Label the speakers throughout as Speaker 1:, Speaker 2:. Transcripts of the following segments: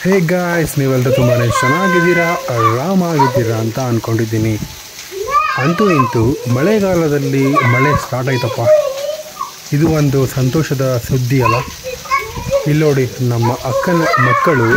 Speaker 1: Hey guys, ನೀವೆಲ್ಲರೂ ತುಂಬಾ ಚೆನ್ನಾಗಿದ್ದೀರಾ, ಆರಾಮಾಗಿದ್ದೀರಾ ಅಂತ ಅಂದ್ಕೊಂಡಿದ್ದೀನಿ. ಅಂತೂ ಇಂತೂ ಮಳೆಗಾಲದಲ್ಲಿ ಮಳೆ ಸ್ಟಾರ್ಟ್ ಆಯ್ತಪ್ಪ. ಇದು ಒಂದು ಸಂತೋಷದ ಸುದ್ದಿ ಅಲ್ಲ. ಇಲ್ಲಿ ನೋಡಿ, ನಮ್ಮ ಅಕ್ಕನ ಮಕ್ಕಳು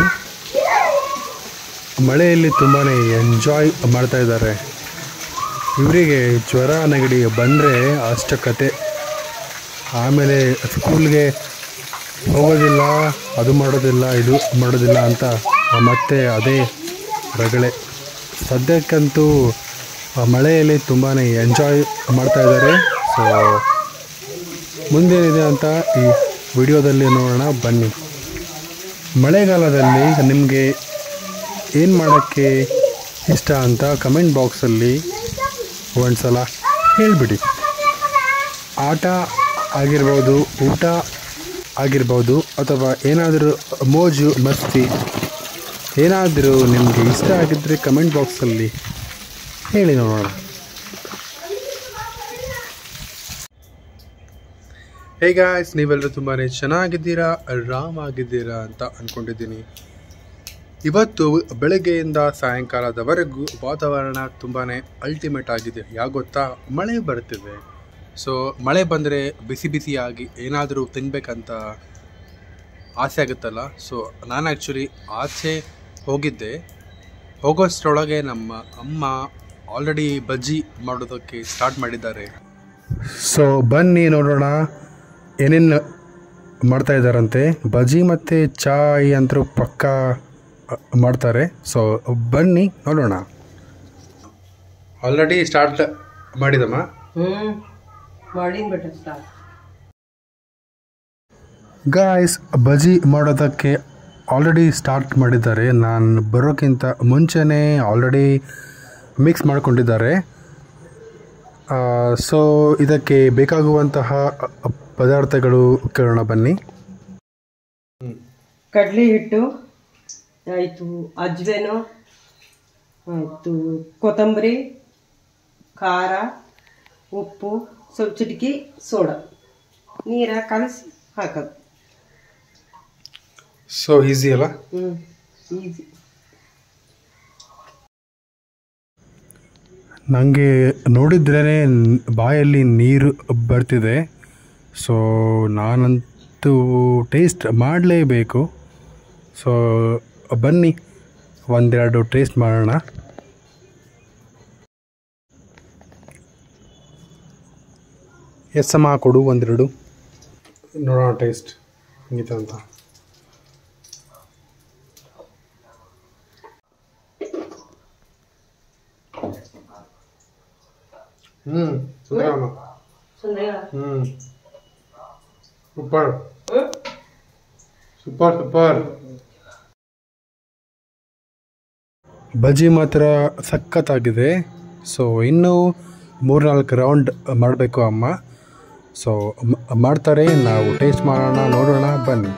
Speaker 1: ಮಳೆಯಲ್ಲಿ ತುಂಬಾ ಎಂಜಾಯ್ ಮಾಡ್ತಾಯಿದ್ದಾರೆ. ಇವರಿಗೆ ಜ್ವರ ನೆಗಡಿ ಬಂದರೆ ಅಷ್ಟ ಕತೆ. ಆಮೇಲೆ ಸ್ಕೂಲ್ಗೆ ಹೋಗೋದಿಲ್ಲ, ಅದು ಮಾಡೋದಿಲ್ಲ, ಇದು ಮಾಡೋದಿಲ್ಲ ಅಂತ ಮತ್ತೆ ಅದೇ ರಗಳೆ. ಸದ್ಯಕ್ಕಂತೂ ಮಳೆಯಲ್ಲಿ ತುಂಬಾ ಎಂಜಾಯ್ ಮಾಡ್ತಾಯಿದ್ದಾರೆ. ಸೊ ಮುಂದೇನಿದೆ ಅಂತ ಈ ವಿಡಿಯೋದಲ್ಲಿ ನೋಡೋಣ ಬನ್ನಿ. ಮಳೆಗಾಲದಲ್ಲಿ ನಿಮಗೆ ಏನು ಮಾಡೋಕ್ಕೆ ಇಷ್ಟ ಅಂತ ಕಮೆಂಟ್ ಬಾಕ್ಸಲ್ಲಿ ಒಂದು ಸಲ ಹೇಳಿಬಿಡಿ. ಆಟ ಆಗಿರ್ಬೋದು, ಊಟ ಆಗಿರ್ಬೋದು, ಅಥವಾ ಏನಾದರೂ ಮೋಜು ಮಸ್ತಿ ಏನಾದರೂ ನಿಮಗೆ ಇಷ್ಟ ಆಗಿದ್ದರೆ ಕಮೆಂಟ್ ಬಾಕ್ಸಲ್ಲಿ ಹೇಳಿ ನೋಡೋಣ. ಹೇ ಗಾಯ್ಸ್, ನೀವೆಲ್ಲರೂ ತುಂಬಾ ಚೆನ್ನಾಗಿದ್ದೀರಾ, ಆರಾಮಾಗಿದ್ದೀರಾ ಅಂತ ಅಂದ್ಕೊಂಡಿದ್ದೀನಿ. ಇವತ್ತು ಬೆಳಗ್ಗೆಯಿಂದ ಸಾಯಂಕಾಲದವರೆಗೂ ವಾತಾವರಣ ತುಂಬಾ ಅಲ್ಟಿಮೇಟ್ ಆಗಿದೆ. ಯಾಕೆ ಗೊತ್ತಾ? ಮಳೆ ಬರ್ತಿದೆ. ಸೊ ಮಳೆ ಬಂದರೆ ಬಿಸಿ ಬಿಸಿಯಾಗಿ ಏನಾದರೂ ತಿನ್ನಬೇಕಂತ ಆಸೆ ಆಗುತ್ತಲ್ಲ. ಸೊ ನಾನು ಆ್ಯಕ್ಚುಲಿ ಆಚೆ ಹೋಗಿದ್ದೆ. ಹೋಗೋಷ್ಟರೊಳಗೆ ನಮ್ಮ ಅಮ್ಮ ಆಲ್ರೆಡಿ ಬಜ್ಜಿ ಮಾಡೋದಕ್ಕೆ ಸ್ಟಾರ್ಟ್ ಮಾಡಿದ್ದಾರೆ. ಸೊ ಬನ್ನಿ ನೋಡೋಣ ಏನೇನು ಮಾಡ್ತಾಯಿದ್ದಾರಂತೆ. ಬಜ್ಜಿ ಮತ್ತು ಚಾಯ್ ಅಂತರೂ ಪಕ್ಕ ಮಾಡ್ತಾರೆ. ಸೊ ಬನ್ನಿ ನೋಡೋಣ. ಆಲ್ರೆಡಿ ಸ್ಟಾರ್ಟ್ ಮಾಡಿದಮ್ಮ. ಗಾಯ್ಸ್, ಬಜ್ಜಿ ಮಾಡೋದಕ್ಕೆ ಆಲ್ರೆಡಿ ಸ್ಟಾರ್ಟ್ ಮಾಡಿದ್ದಾರೆ. ನಾನು ಬರೋಕ್ಕಿಂತ ಮುಂಚೆನೇ ಆಲ್ರೆಡಿ ಮಿಕ್ಸ್ ಮಾಡಿಕೊಂಡಿದ್ದಾರೆ. ಸೊ ಇದಕ್ಕೆ ಬೇಕಾಗುವಂತಹ ಪದಾರ್ಥಗಳು ಕೇಳೋಣ ಬನ್ನಿ.
Speaker 2: ಕಡಲೆ ಹಿಟ್ಟು ಆಯಿತು, ಅಜ್ವೇನು ಆಯಿತು, ಕೊತ್ತಂಬರಿ, ಖಾರ, ಉಪ್ಪು, ಸ್ವಲ್ಪ ಚಿಟಿಕೆ ಸೋಡಾ, ನೀರ ಕಲಸಿ ಹಾಕೋದು.
Speaker 1: ಸೊ ಈಸಿ ಅಲ್ಲ?
Speaker 2: ಈಸಿ.
Speaker 1: ನನಗೆ ನೋಡಿದ್ರೇ ಬಾಯಲ್ಲಿ ನೀರು ಬರ್ತಿದೆ. ಸೊ ನಾನಂತೂ ಟೇಸ್ಟ್ ಮಾಡಲೇಬೇಕು. ಸೊ ಬನ್ನಿ ಒಂದೆರಡು ಟೇಸ್ಟ್ ಮಾಡೋಣ. ಎಸ್ಸಮ್ಮ ಕೊಡು ಒಂದೆರಡು ನೋಡೋಣ ಟೇಸ್ಟ್ ಹೆಂಗಿದೆ ಅಂತ. Super super super. ಬಜ್ಜಿ ಮಾತ್ರ ಸಖತ್ತಾಗಿದೆ. ಸೊ ಇನ್ನೂ 3-4 ರೌಂಡ್ ಮಾಡಬೇಕು ಅಮ್ಮ. ಸೊ ಮಾಡ್ತಾರೆ, ನಾವು ಟೇಸ್ಟ್ ಮಾಡೋಣ, ನೋಡೋಣ ಬನ್ನಿ.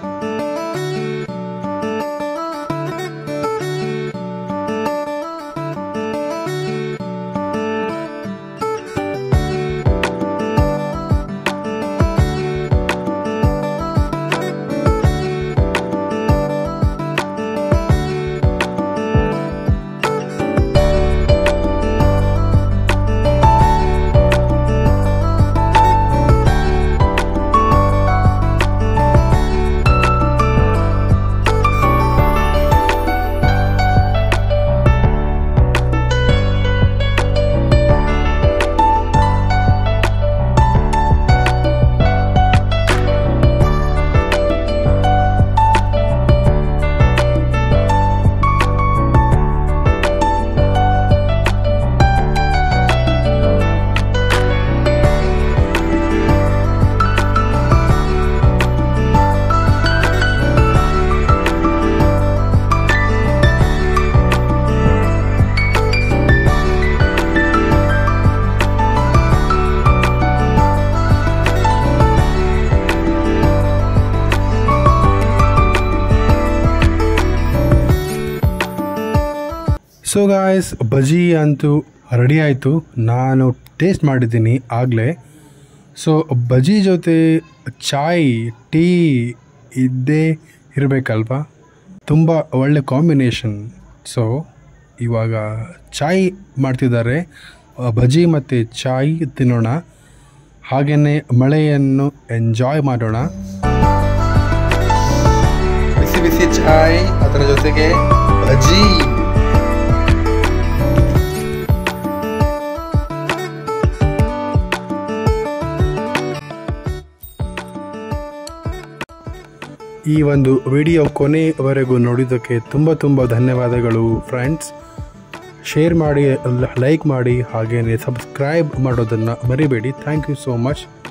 Speaker 1: ಸೊ ಗಾಯ್ಸ್, ಬಜ್ಜಿ ಅಂತೂ ರೆಡಿ ಆಯಿತು. ನಾನು ಟೇಸ್ಟ್ ಮಾಡಿದ್ದೀನಿ ಆಗಲೇ. ಸೊ ಬಜ್ಜಿ ಜೊತೆ ಚಾಯ್, ಟೀ ಇದ್ದೇ ಇರಬೇಕಲ್ವಾ? ತುಂಬ ಒಳ್ಳೆ ಕಾಂಬಿನೇಷನ್. ಸೊ ಇವಾಗ ಚಾಯ್ ಮಾಡ್ತಿದ್ದಾರೆ, ಬಜ್ಜಿ ಮತ್ತು ಚಾಯ್ ತಿನ್ನೋಣ, ಹಾಗೆಯೇ ಮಳೆಯನ್ನು ಎಂಜಾಯ್ ಮಾಡೋಣ. ಬಿಸಿ ಬಿಸಿ ಚಾಯ್, ಅದರ ಜೊತೆಗೆ ಬಜ್ಜಿ. ಈ ಒಂದು ವಿಡಿಯೋ ಕೊನೆಯವರೆಗೂ ನೋಡಿದ್ದಕ್ಕೆ ತುಂಬ ಧನ್ಯವಾದಗಳು ಫ್ರೆಂಡ್ಸ್. ಶೇರ್ ಮಾಡಿ, ಲೈಕ್ ಮಾಡಿ, ಹಾಗೆಯೇ ಸಬ್ಸ್ಕ್ರೈಬ್ ಮಾಡೋದನ್ನು ಮರಿಬೇಡಿ. Thank you so much.